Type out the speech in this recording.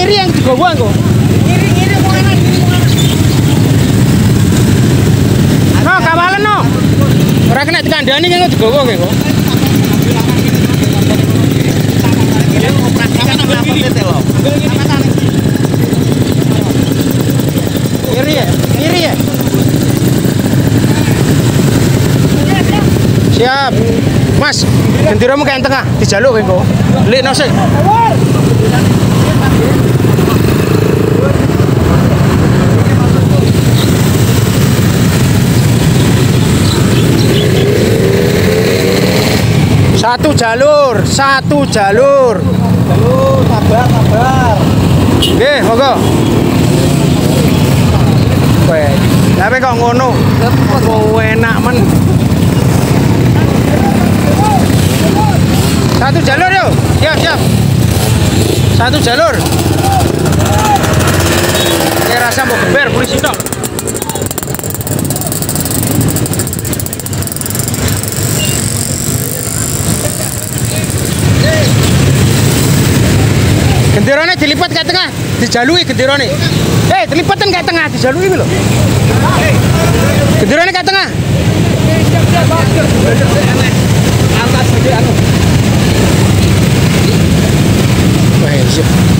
ngiri yang digowo engko. Ngiri mau enak. No, kawalan no. Ora kena dikandani yang digowo kowe kok. Ngiri ya. Siap. Mas, genderamu kayak tengah, dijaluk kowe. Lekno sik. Satu jalur. Sabar. Nggih, monggo. Weh, tapi kok ngono? Kok enak men. Satu jalur yuk. Siap. Satu jalur. Saya rasa mau geber polisi tok. Genderane dilipat ke tengah, dijalui genderane. Dilipatan ke tengah, dijalui lho. Genderane ke tengah. Atas anu. Wah,